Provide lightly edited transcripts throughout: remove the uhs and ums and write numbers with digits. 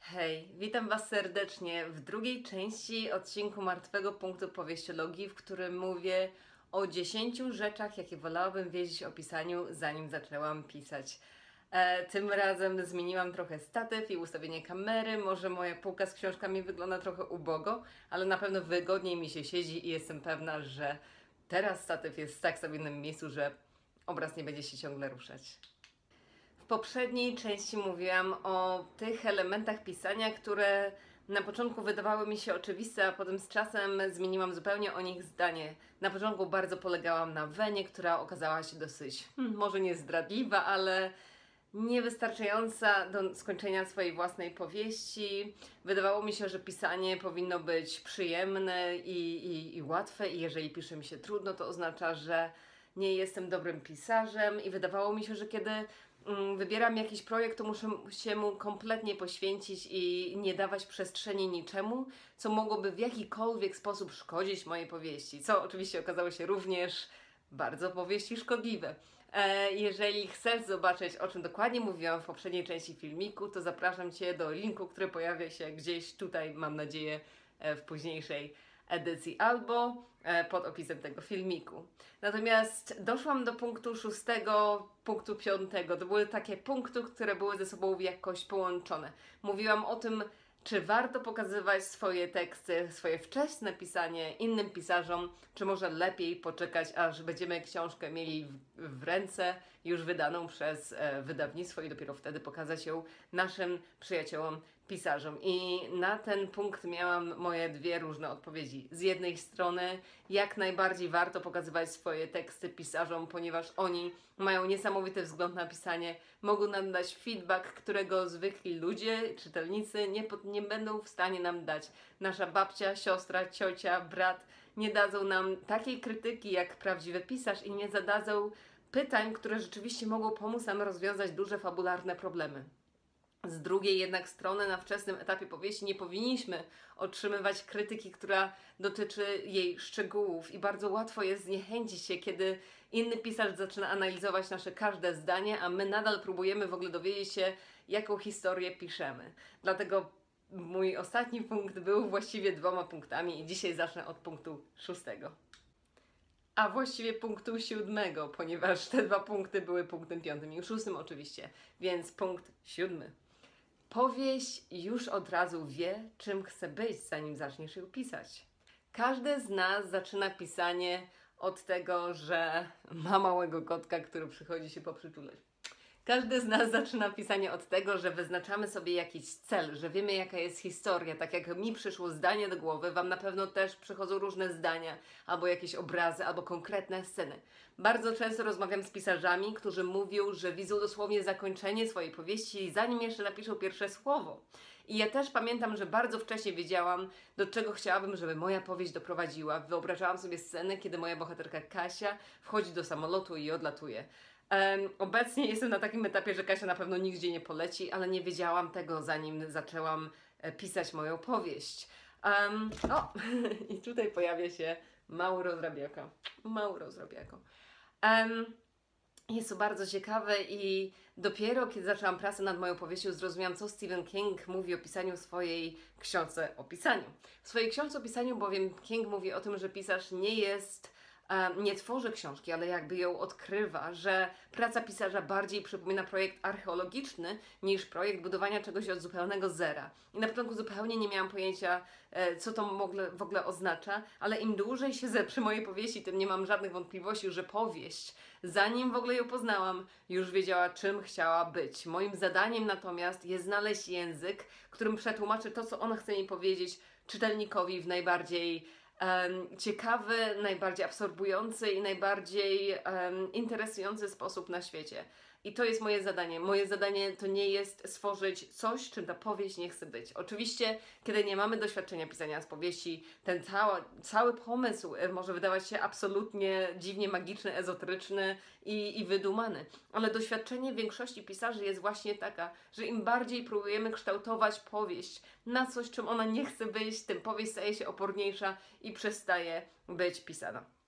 Hej, witam Was serdecznie w drugiej części odcinku Martwego Punktu Powieściologii, w którym mówię o 10 rzeczach, jakie wolałabym wiedzieć o pisaniu, zanim zaczęłam pisać. Tym razem zmieniłam trochę statyw i ustawienie kamery, może moja półka z książkami wygląda trochę ubogo, ale na pewno wygodniej mi się siedzi i jestem pewna, że teraz statyw jest w tak stabilnym miejscu, że obraz nie będzie się ciągle ruszać. W poprzedniej części mówiłam o tych elementach pisania, które na początku wydawały mi się oczywiste, a potem z czasem zmieniłam zupełnie o nich zdanie. Na początku bardzo polegałam na wenie, która okazała się dosyć, może nie zdradliwa, ale niewystarczająca do skończenia swojej własnej powieści. Wydawało mi się, że pisanie powinno być przyjemne i łatwe, i jeżeli pisze mi się trudno, to oznacza, że nie jestem dobrym pisarzem, i wydawało mi się, że kiedy wybieram jakiś projekt, to muszę się mu kompletnie poświęcić i nie dawać przestrzeni niczemu, co mogłoby w jakikolwiek sposób szkodzić mojej powieści, co oczywiście okazało się również bardzo powieści szkodliwe. Jeżeli chcesz zobaczyć, o czym dokładnie mówiłam w poprzedniej części filmiku, to zapraszam Cię do linku, który pojawia się gdzieś tutaj, mam nadzieję, w późniejszej edycji albo pod opisem tego filmiku. Natomiast doszłam do punktu 6, punktu 5. To były takie punkty, które były ze sobą jakoś połączone. Mówiłam o tym, czy warto pokazywać swoje teksty, swoje wczesne pisanie innym pisarzom, czy może lepiej poczekać, aż będziemy książkę mieli w ręce, już wydaną przez wydawnictwo, i dopiero wtedy pokazać ją naszym przyjaciołom pisarzom. I na ten punkt miałam moje dwie różne odpowiedzi. Z jednej strony jak najbardziej warto pokazywać swoje teksty pisarzom, ponieważ oni mają niesamowity wzgląd na pisanie, mogą nam dać feedback, którego zwykli ludzie, czytelnicy nie będą w stanie nam dać. Nasza babcia, siostra, ciocia, brat nie dadzą nam takiej krytyki jak prawdziwy pisarz i nie zadadzą pytań, które rzeczywiście mogą pomóc nam rozwiązać duże fabularne problemy. Z drugiej jednak strony na wczesnym etapie powieści nie powinniśmy otrzymywać krytyki, która dotyczy jej szczegółów, i bardzo łatwo jest zniechęcić się, kiedy inny pisarz zaczyna analizować nasze każde zdanie, a my nadal próbujemy w ogóle dowiedzieć się, jaką historię piszemy. Dlatego mój ostatni punkt był właściwie 2 punktami i dzisiaj zacznę od punktu 6. A właściwie punktu 7, ponieważ te 2 punkty były punktem 5 i 6 oczywiście, więc punkt 7. Powieść już od razu wie, czym chce być, zanim zaczniesz ją pisać. Każdy z nas zaczyna pisanie od tego, że ma małego kotka, który przychodzi się poprzytulać. Każdy z nas zaczyna pisanie od tego, że wyznaczamy sobie jakiś cel, że wiemy, jaka jest historia. Tak jak mi przyszło zdanie do głowy, Wam na pewno też przychodzą różne zdania, albo jakieś obrazy, albo konkretne sceny. Bardzo często rozmawiam z pisarzami, którzy mówią, że widzą dosłownie zakończenie swojej powieści, zanim jeszcze napiszą pierwsze słowo. I ja też pamiętam, że bardzo wcześnie wiedziałam, do czego chciałabym, żeby moja powieść doprowadziła. Wyobrażałam sobie scenę, kiedy moja bohaterka Kasia wchodzi do samolotu i odlatuje. Obecnie jestem na takim etapie, że Kasia na pewno nigdzie nie poleci, ale nie wiedziałam tego, zanim zaczęłam pisać moją powieść. I tutaj pojawia się mały rozrabiako. Mały rozrabiako. Jest to bardzo ciekawe i dopiero kiedy zaczęłam pracę nad moją powieścią, zrozumiałam, co Stephen King mówi o pisaniu w swojej książce o pisaniu. W swojej książce o pisaniu bowiem King mówi o tym, że pisarz nie tworzy książki, ale jakby ją odkrywa, że praca pisarza bardziej przypomina projekt archeologiczny niż projekt budowania czegoś od zupełnego zera. I na początku zupełnie nie miałam pojęcia, co to w ogóle oznacza, ale im dłużej siedzę przy mojej powieści, tym nie mam żadnych wątpliwości, że powieść, zanim w ogóle ją poznałam, już wiedziała, czym chciała być. Moim zadaniem natomiast jest znaleźć język, którym przetłumaczę to, co ona chce mi powiedzieć, czytelnikowi w najbardziej ciekawy, najbardziej absorbujący i najbardziej interesujący sposób na świecie. I to jest moje zadanie. Moje zadanie to nie jest stworzyć coś, czym ta powieść nie chce być. Oczywiście, kiedy nie mamy doświadczenia pisania z powieści, ten cały pomysł może wydawać się absolutnie dziwnie magiczny, ezoteryczny i wydumany. Ale doświadczenie większości pisarzy jest właśnie taka, że im bardziej próbujemy kształtować powieść na coś, czym ona nie chce być, tym powieść staje się oporniejsza i przestaje być pisana.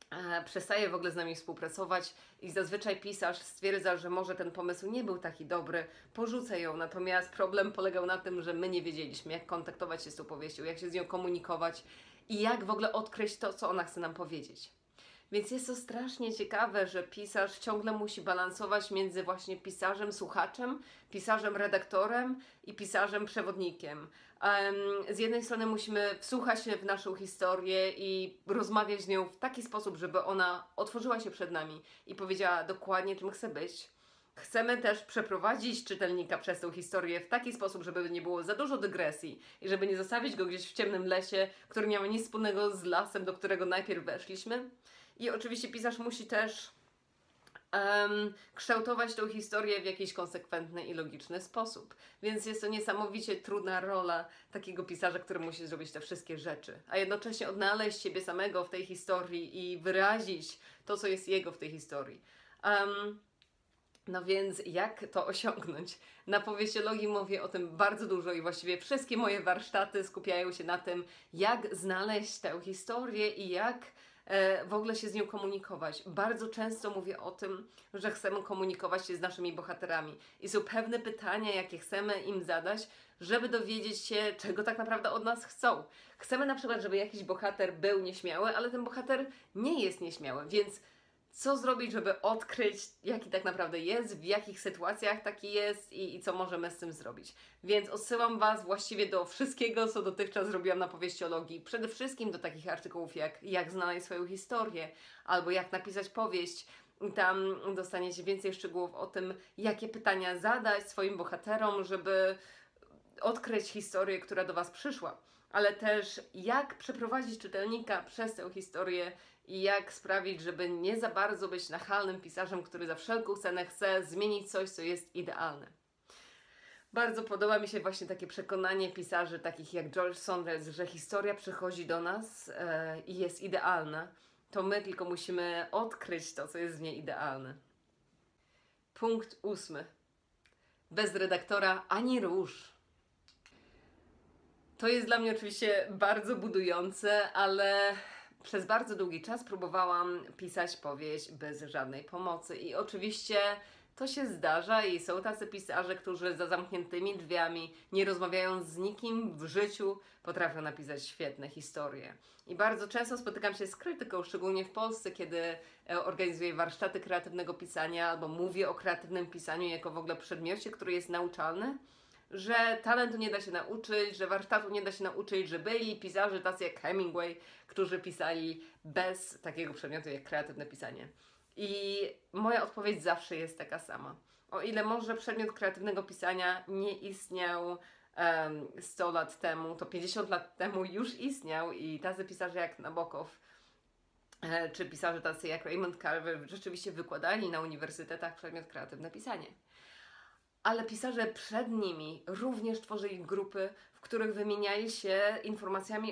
przestaje w ogóle z nami współpracować i zazwyczaj pisarz stwierdza, że może ten pomysł nie był taki dobry, porzuca ją, natomiast problem polegał na tym, że my nie wiedzieliśmy, jak kontaktować się z tą powieścią, jak się z nią komunikować i jak w ogóle odkryć to, co ona chce nam powiedzieć. Więc jest to strasznie ciekawe, że pisarz ciągle musi balansować między właśnie pisarzem, słuchaczem, pisarzem, redaktorem i pisarzem, przewodnikiem. Z jednej strony musimy wsłuchać się w naszą historię i rozmawiać z nią w taki sposób, żeby ona otworzyła się przed nami i powiedziała dokładnie, czym chce być. Chcemy też przeprowadzić czytelnika przez tą historię w taki sposób, żeby nie było za dużo dygresji i żeby nie zostawić go gdzieś w ciemnym lesie, który nie ma nic wspólnego z lasem, do którego najpierw weszliśmy. I oczywiście pisarz musi też kształtować tą historię w jakiś konsekwentny i logiczny sposób. Więc jest to niesamowicie trudna rola takiego pisarza, który musi zrobić te wszystkie rzeczy, a jednocześnie odnaleźć siebie samego w tej historii i wyrazić to, co jest jego w tej historii. No więc jak to osiągnąć? Na powieściologii mówię o tym bardzo dużo i właściwie wszystkie moje warsztaty skupiają się na tym, jak znaleźć tę historię i jak w ogóle się z nią komunikować. Bardzo często mówię o tym, że chcemy komunikować się z naszymi bohaterami i są pewne pytania, jakie chcemy im zadać, żeby dowiedzieć się, czego tak naprawdę od nas chcą. Chcemy na przykład, żeby jakiś bohater był nieśmiały, ale ten bohater nie jest nieśmiały, więc co zrobić, żeby odkryć, jaki tak naprawdę jest, w jakich sytuacjach taki jest i co możemy z tym zrobić. Więc odsyłam Was właściwie do wszystkiego, co dotychczas zrobiłam na powieściologii. Przede wszystkim do takich artykułów jak znaleźć swoją historię, albo jak napisać powieść. I tam dostaniecie więcej szczegółów o tym, jakie pytania zadać swoim bohaterom, żeby odkryć historię, która do Was przyszła. Ale też jak przeprowadzić czytelnika przez tę historię i jak sprawić, żeby nie za bardzo być nachalnym pisarzem, który za wszelką cenę chce zmienić coś, co jest idealne. Bardzo podoba mi się właśnie takie przekonanie pisarzy takich jak George Saunders, że historia przychodzi do nas i jest idealna. To my tylko musimy odkryć to, co jest w niej idealne. Punkt 8. Bez redaktora ani róż. To jest dla mnie oczywiście bardzo budujące, ale przez bardzo długi czas próbowałam pisać powieść bez żadnej pomocy i oczywiście to się zdarza i są tacy pisarze, którzy za zamkniętymi drzwiami, nie rozmawiając z nikim w życiu, potrafią napisać świetne historie. I bardzo często spotykam się z krytyką, szczególnie w Polsce, kiedy organizuję warsztaty kreatywnego pisania albo mówię o kreatywnym pisaniu jako w ogóle przedmiocie, który jest nauczalny, że talentu nie da się nauczyć, że warsztatu nie da się nauczyć, że byli pisarze tacy jak Hemingway, którzy pisali bez takiego przedmiotu jak kreatywne pisanie. I moja odpowiedź zawsze jest taka sama. O ile może przedmiot kreatywnego pisania nie istniał 100 lat temu, to 50 lat temu już istniał i tacy pisarze jak Nabokow czy pisarze tacy jak Raymond Carver rzeczywiście wykładali na uniwersytetach przedmiot kreatywne pisanie. Ale pisarze przed nimi również tworzyli grupy, w których wymieniali się informacjami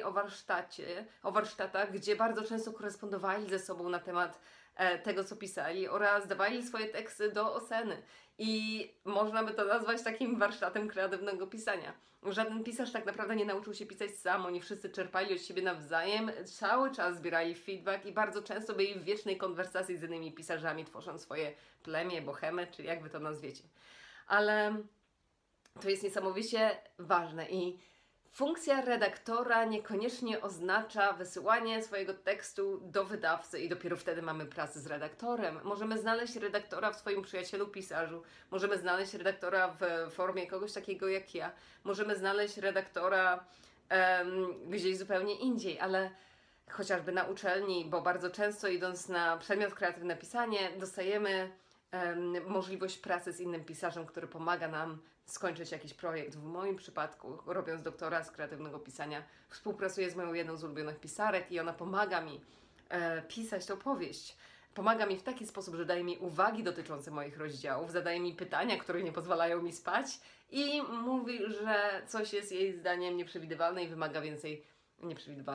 o warsztatach, gdzie bardzo często korespondowali ze sobą na temat tego, co pisali oraz dawali swoje teksty do oceny. I można by to nazwać takim warsztatem kreatywnego pisania. Żaden pisarz tak naprawdę nie nauczył się pisać sam, oni wszyscy czerpali od siebie nawzajem, cały czas zbierali feedback i bardzo często byli w wiecznej konwersacji z innymi pisarzami, tworząc swoje plemię, bohemy, czy jak wy to nazwiecie. Ale to jest niesamowicie ważne i funkcja redaktora niekoniecznie oznacza wysyłanie swojego tekstu do wydawcy i dopiero wtedy mamy pracę z redaktorem. Możemy znaleźć redaktora w swoim przyjacielu pisarzu, możemy znaleźć redaktora w formie kogoś takiego jak ja, możemy znaleźć redaktora gdzieś zupełnie indziej, ale chociażby na uczelni, bo bardzo często idąc na przedmiot kreatywne pisanie dostajemy możliwość pracy z innym pisarzem, który pomaga nam skończyć jakiś projekt. W moim przypadku, robiąc doktora z kreatywnego pisania, współpracuję z moją jedną z ulubionych pisarek i ona pomaga mi pisać tą powieść. Pomaga mi w taki sposób, że daje mi uwagi dotyczące moich rozdziałów, zadaje mi pytania, które nie pozwalają mi spać i mówi, że coś jest jej zdaniem nieprzewidywalne i wymaga więcej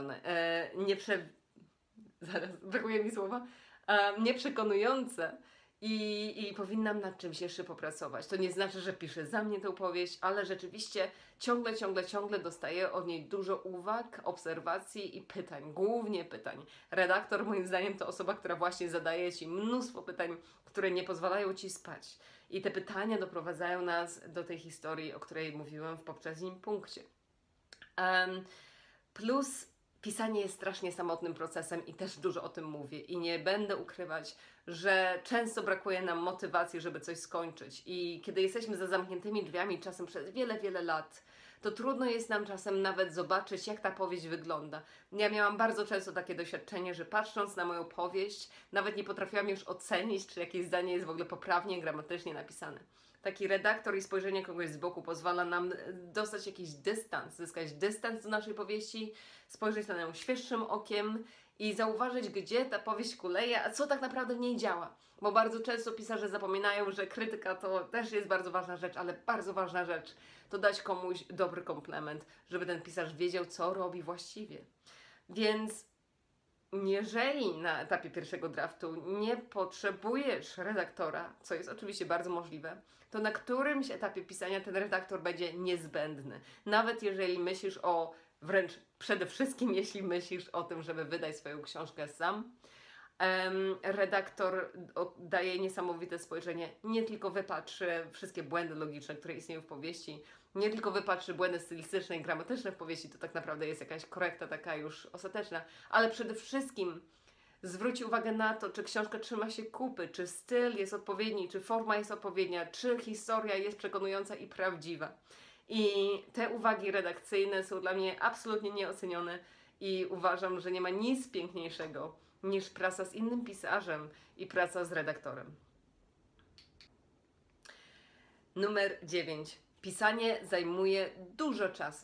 zaraz, brakuje mi słowa, nieprzekonujące i powinnam nad czymś jeszcze popracować. To nie znaczy, że piszę za mnie tę powieść, ale rzeczywiście ciągle dostaję od niej dużo uwag, obserwacji i pytań, głównie pytań. Redaktor moim zdaniem to osoba, która właśnie zadaje Ci mnóstwo pytań, które nie pozwalają Ci spać. I te pytania doprowadzają nas do tej historii, o której mówiłam w poprzednim punkcie. Plus pisanie jest strasznie samotnym procesem i też dużo o tym mówię i nie będę ukrywać, że często brakuje nam motywacji, żeby coś skończyć i kiedy jesteśmy za zamkniętymi drzwiami czasem przez wiele lat, to trudno jest nam czasem nawet zobaczyć, jak ta powieść wygląda. Ja miałam bardzo często takie doświadczenie, że patrząc na moją powieść, nawet nie potrafiłam już ocenić, czy jakieś zdanie jest w ogóle poprawnie, gramatycznie napisane. Taki redaktor i spojrzenie kogoś z boku pozwala nam dostać jakiś dystans, zyskać dystans do naszej powieści, spojrzeć na nią świeższym okiem i zauważyć, gdzie ta powieść kuleje, a co tak naprawdę w niej działa. Bo bardzo często pisarze zapominają, że krytyka to też jest bardzo ważna rzecz, ale bardzo ważna rzecz to dać komuś dobry komplement, żeby ten pisarz wiedział, co robi właściwie. Więc jeżeli na etapie pierwszego draftu nie potrzebujesz redaktora, co jest oczywiście bardzo możliwe, to na którymś etapie pisania ten redaktor będzie niezbędny. Nawet jeżeli myślisz wręcz przede wszystkim jeśli myślisz o tym, żeby wydać swoją książkę sam, redaktor daje niesamowite spojrzenie, nie tylko wypatrzy wszystkie błędy logiczne, które istnieją w powieści, nie tylko wypatrzy błędy stylistyczne i gramatyczne w powieści, to tak naprawdę jest jakaś korekta taka już ostateczna, ale przede wszystkim zwróci uwagę na to, czy książka trzyma się kupy, czy styl jest odpowiedni, czy forma jest odpowiednia, czy historia jest przekonująca i prawdziwa. I te uwagi redakcyjne są dla mnie absolutnie nieocenione i uważam, że nie ma nic piękniejszego niż praca z innym pisarzem i praca z redaktorem. Numer 9. Pisanie zajmuje dużo czasu.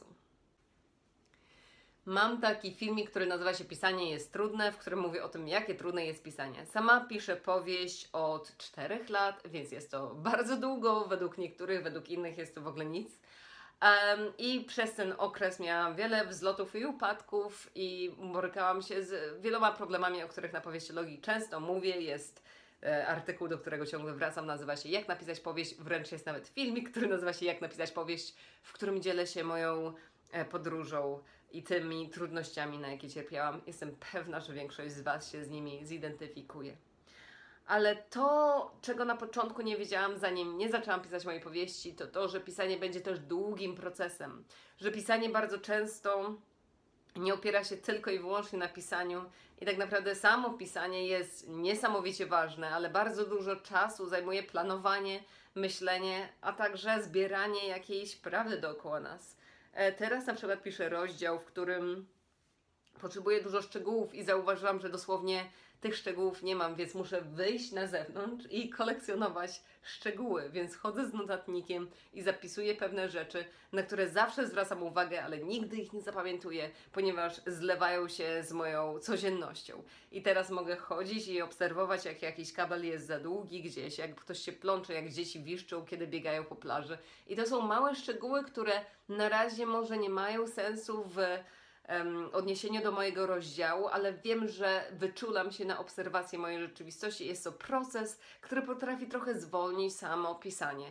Mam taki filmik, który nazywa się Pisanie jest trudne, w którym mówię o tym, jakie trudne jest pisanie. Sama piszę powieść od 4 lat, więc jest to bardzo długo, według niektórych, według innych jest to w ogóle nic. I przez ten okres miałam wiele wzlotów i upadków i borykałam się z wieloma problemami, o których na powieściologii często mówię. Jest artykuł, do którego ciągle wracam, nazywa się Jak napisać powieść, wręcz jest nawet filmik, który nazywa się Jak napisać powieść, w którym dzielę się moją podróżą i tymi trudnościami, na jakie cierpiałam. Jestem pewna, że większość z Was się z nimi zidentyfikuje. Ale to, czego na początku nie wiedziałam, zanim nie zaczęłam pisać mojej powieści, to to, że pisanie będzie też długim procesem. Że pisanie bardzo często nie opiera się tylko i wyłącznie na pisaniu i tak naprawdę samo pisanie jest niesamowicie ważne, ale bardzo dużo czasu zajmuje planowanie, myślenie, a także zbieranie jakiejś prawdy dookoła nas. Teraz na przykład piszę rozdział, w którym potrzebuję dużo szczegółów i zauważyłam, że dosłownie tych szczegółów nie mam, więc muszę wyjść na zewnątrz i kolekcjonować szczegóły, więc chodzę z notatnikiem i zapisuję pewne rzeczy, na które zawsze zwracam uwagę, ale nigdy ich nie zapamiętuję, ponieważ zlewają się z moją codziennością. I teraz mogę chodzić i obserwować, jak jakiś kabel jest za długi gdzieś, jak ktoś się plącze, jak dzieci wiszczą, kiedy biegają po plaży. I to są małe szczegóły, które na razie może nie mają sensu w odniesieniu do mojego rozdziału, ale wiem, że wyczulam się na obserwację mojej rzeczywistości. Jest to proces, który potrafi trochę zwolnić samo pisanie.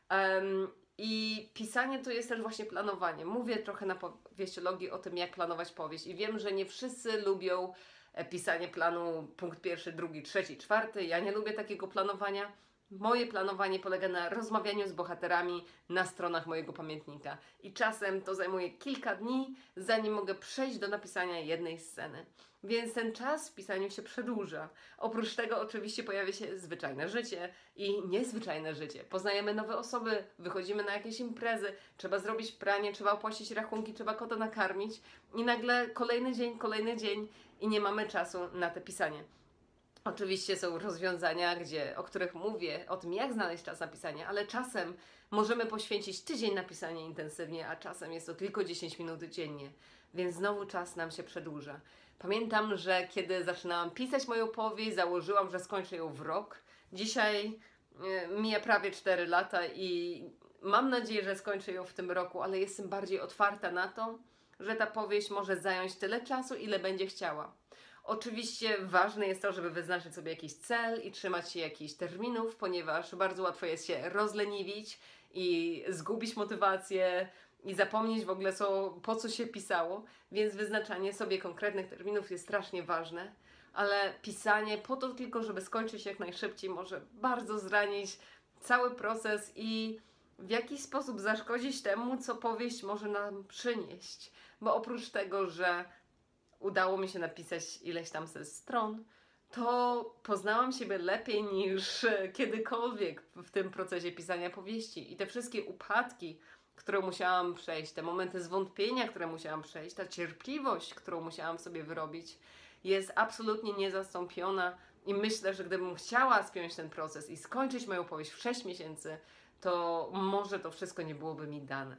I pisanie to jest też właśnie planowanie. Mówię trochę na powieściologii o tym, jak planować powieść i wiem, że nie wszyscy lubią pisanie planu punkt pierwszy, drugi, trzeci, czwarty. Ja nie lubię takiego planowania. Moje planowanie polega na rozmawianiu z bohaterami na stronach mojego pamiętnika. I czasem to zajmuje kilka dni, zanim mogę przejść do napisania jednej sceny. Więc ten czas w pisaniu się przedłuża. Oprócz tego oczywiście pojawia się zwyczajne życie i niezwyczajne życie. Poznajemy nowe osoby, wychodzimy na jakieś imprezy, trzeba zrobić pranie, trzeba opłacić rachunki, trzeba kota nakarmić i nagle kolejny dzień i nie mamy czasu na te pisanie. Oczywiście są rozwiązania, o których mówię, o tym jak znaleźć czas na pisanie, ale czasem możemy poświęcić tydzień na pisanie intensywnie, a czasem jest to tylko 10 minut dziennie, więc znowu czas nam się przedłuża. Pamiętam, że kiedy zaczynałam pisać moją powieść, założyłam, że skończę ją w rok. Dzisiaj mija prawie 4 lata i mam nadzieję, że skończę ją w tym roku, ale jestem bardziej otwarta na to, że ta powieść może zająć tyle czasu, ile będzie chciała. Oczywiście ważne jest to, żeby wyznaczyć sobie jakiś cel i trzymać się jakichś terminów, ponieważ bardzo łatwo jest się rozleniwić i zgubić motywację i zapomnieć w ogóle po co się pisało, więc wyznaczanie sobie konkretnych terminów jest strasznie ważne, ale pisanie po to tylko, żeby skończyć jak najszybciej, może bardzo zranić cały proces i w jakiś sposób zaszkodzić temu, co powieść może nam przynieść. Bo oprócz tego, że udało mi się napisać ileś tam ze stron, to poznałam siebie lepiej niż kiedykolwiek w tym procesie pisania powieści. I te wszystkie upadki, które musiałam przejść, te momenty zwątpienia, które musiałam przejść, ta cierpliwość, którą musiałam w sobie wyrobić, jest absolutnie niezastąpiona. I myślę, że gdybym chciała spiąć ten proces i skończyć moją powieść w 6 miesięcy, to może to wszystko nie byłoby mi dane.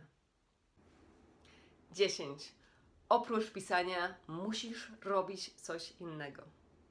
10. Oprócz pisania musisz robić coś innego.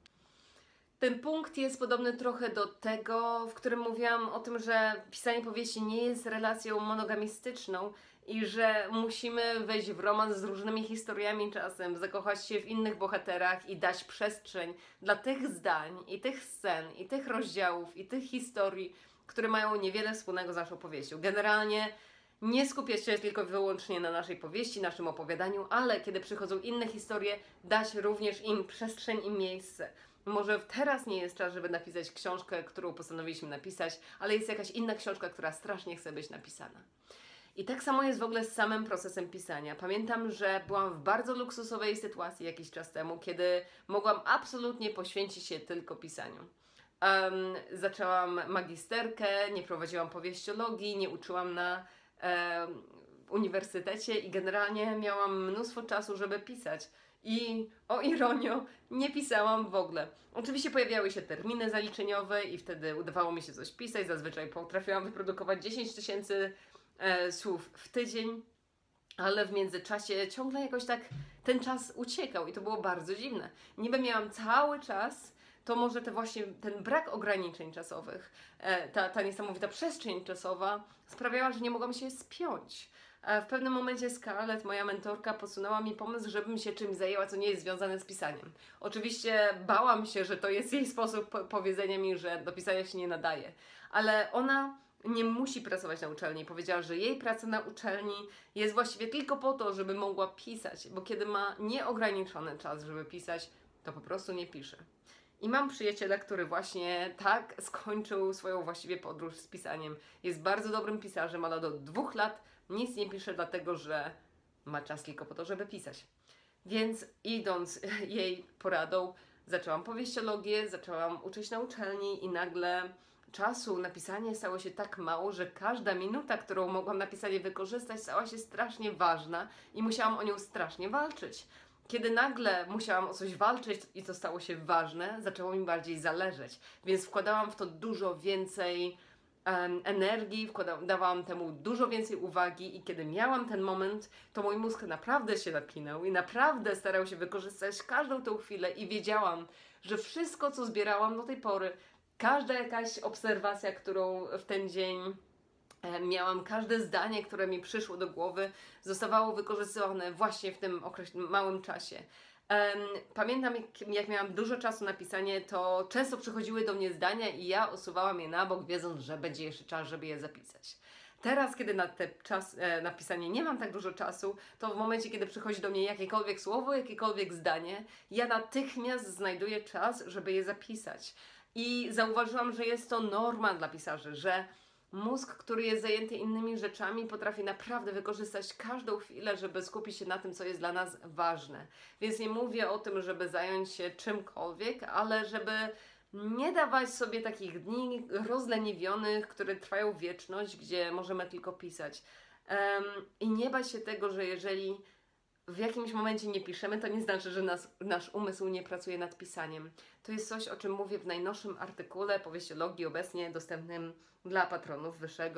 Ten punkt jest podobny trochę do tego, w którym mówiłam o tym, że pisanie powieści nie jest relacją monogamistyczną i że musimy wejść w romans z różnymi historiami czasem, zakochać się w innych bohaterach i dać przestrzeń dla tych zdań, i tych scen, i tych rozdziałów, i tych historii, które mają niewiele wspólnego z naszą powieścią. Generalnie nie skupiać się tylko i wyłącznie na naszej powieści, naszym opowiadaniu, ale kiedy przychodzą inne historie, dać również im przestrzeń i miejsce. Może teraz nie jest czas, żeby napisać książkę, którą postanowiliśmy napisać, ale jest jakaś inna książka, która strasznie chce być napisana. I tak samo jest w ogóle z samym procesem pisania. Pamiętam, że byłam w bardzo luksusowej sytuacji jakiś czas temu, kiedy mogłam absolutnie poświęcić się tylko pisaniu. Zaczęłam magisterkę, nie prowadziłam powieściologii, nie uczyłam na uniwersytecie i generalnie miałam mnóstwo czasu, żeby pisać. I o ironio, nie pisałam w ogóle. Oczywiście pojawiały się terminy zaliczeniowe i wtedy udawało mi się coś pisać. Zazwyczaj potrafiłam wyprodukować 10 tysięcy słów w tydzień, ale w międzyczasie ciągle jakoś tak ten czas uciekał i to było bardzo dziwne. Niby miałam cały czas, to może ten brak ograniczeń czasowych, ta niesamowita przestrzeń czasowa sprawiała, że nie mogłam się spiąć. W pewnym momencie Scarlett, moja mentorka, podsunęła mi pomysł, żebym się czymś zajęła, co nie jest związane z pisaniem. Oczywiście bałam się, że to jest jej sposób powiedzenia mi, że do pisania się nie nadaje, ale ona nie musi pracować na uczelni. Powiedziała, że jej praca na uczelni jest właściwie tylko po to, żeby mogła pisać, bo kiedy ma nieograniczony czas, żeby pisać, to po prostu nie pisze. I mam przyjaciela, który właśnie tak skończył swoją właściwie podróż z pisaniem. Jest bardzo dobrym pisarzem, ale do 2 lat nic nie pisze, dlatego że ma czas tylko po to, żeby pisać. Więc idąc jej poradą, zaczęłam powieściologię, zaczęłam uczyć na uczelni i nagle czasu na pisanie stało się tak mało, że każda minuta, którą mogłam na pisanie wykorzystać, stała się strasznie ważna i musiałam o nią strasznie walczyć. Kiedy nagle musiałam o coś walczyć i to stało się ważne, zaczęło mi bardziej zależeć, więc wkładałam w to dużo więcej energii, dawałam temu dużo więcej uwagi i kiedy miałam ten moment, to mój mózg naprawdę się napinał i naprawdę starał się wykorzystać każdą tą chwilę i wiedziałam, że wszystko, co zbierałam do tej pory, każda jakaś obserwacja, którą w ten dzień miałam, każde zdanie, które mi przyszło do głowy, zostawało wykorzystywane właśnie w tym małym czasie. Pamiętam, jak miałam dużo czasu na pisanie, to często przychodziły do mnie zdania i ja usuwałam je na bok, wiedząc, że będzie jeszcze czas, żeby je zapisać. Teraz, kiedy na pisanie nie mam tak dużo czasu, to w momencie, kiedy przychodzi do mnie jakiekolwiek słowo, jakiekolwiek zdanie, ja natychmiast znajduję czas, żeby je zapisać. I zauważyłam, że jest to norma dla pisarzy, że mózg, który jest zajęty innymi rzeczami, potrafi naprawdę wykorzystać każdą chwilę, żeby skupić się na tym, co jest dla nas ważne. Więc nie mówię o tym, żeby zająć się czymkolwiek, ale żeby nie dawać sobie takich dni rozleniwionych, które trwają wieczność, gdzie możemy tylko pisać. I nie bać się tego, że jeżeli w jakimś momencie nie piszemy, to nie znaczy, że nasz umysł nie pracuje nad pisaniem. To jest coś, o czym mówię w najnowszym artykule powieściologii, obecnie dostępnym dla patronów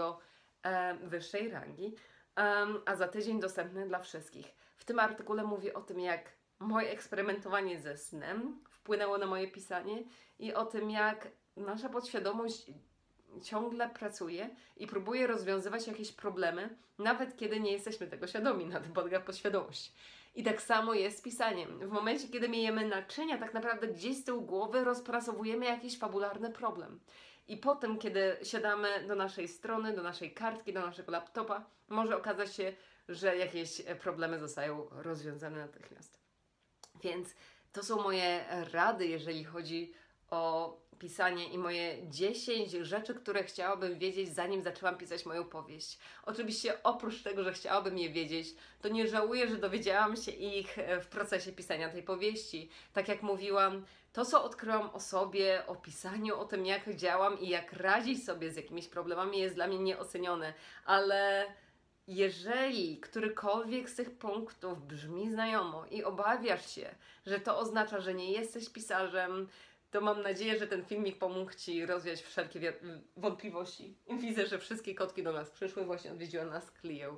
wyższej rangi, a za tydzień dostępny dla wszystkich. W tym artykule mówię o tym, jak moje eksperymentowanie ze snem wpłynęło na moje pisanie i o tym, jak nasza podświadomość ciągle pracuje i próbuje rozwiązywać jakieś problemy, nawet kiedy nie jesteśmy tego świadomi, na tym polega podświadomość. I tak samo jest z pisaniem. W momencie, kiedy miejemy naczynia, tak naprawdę gdzieś z tyłu głowy rozpracowujemy jakiś fabularny problem. I potem, kiedy siadamy do naszej strony, do naszej kartki, do naszego laptopa, może okazać się, że jakieś problemy zostają rozwiązane natychmiast. Więc to są moje rady, jeżeli chodzi o pisanie i moje 10 rzeczy, które chciałabym wiedzieć, zanim zaczęłam pisać moją powieść. Oczywiście oprócz tego, że chciałabym je wiedzieć, to nie żałuję, że dowiedziałam się ich w procesie pisania tej powieści. Tak jak mówiłam, to co odkryłam o sobie, o pisaniu, o tym jak działam i jak radzić sobie z jakimiś problemami jest dla mnie nieocenione, ale jeżeli którykolwiek z tych punktów brzmi znajomo i obawiasz się, że to oznacza, że nie jesteś pisarzem, to mam nadzieję, że ten filmik pomógł Ci rozwiać wszelkie wątpliwości. Widzę, że wszystkie kotki do nas przyszły, właśnie odwiedziła nas Clio.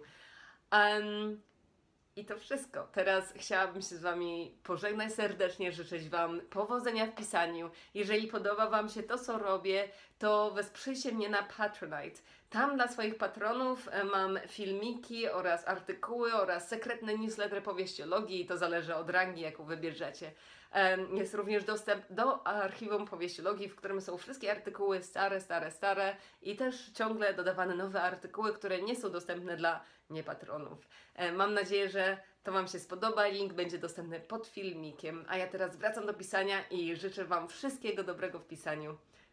I to wszystko. Teraz chciałabym się z Wami pożegnać serdecznie, życzyć Wam powodzenia w pisaniu. Jeżeli podoba Wam się to, co robię, to wesprzyjcie mnie na Patronite. Tam dla swoich patronów mam filmiki oraz artykuły oraz sekretne newslettery powieściologii. To zależy od rangi, jaką wybierzecie. Jest również dostęp do archiwum powieściologii, w którym są wszystkie artykuły stare i też ciągle dodawane nowe artykuły, które nie są dostępne dla niepatronów. Mam nadzieję, że to Wam się spodoba. Link będzie dostępny pod filmikiem. A ja teraz wracam do pisania i życzę Wam wszystkiego dobrego w pisaniu.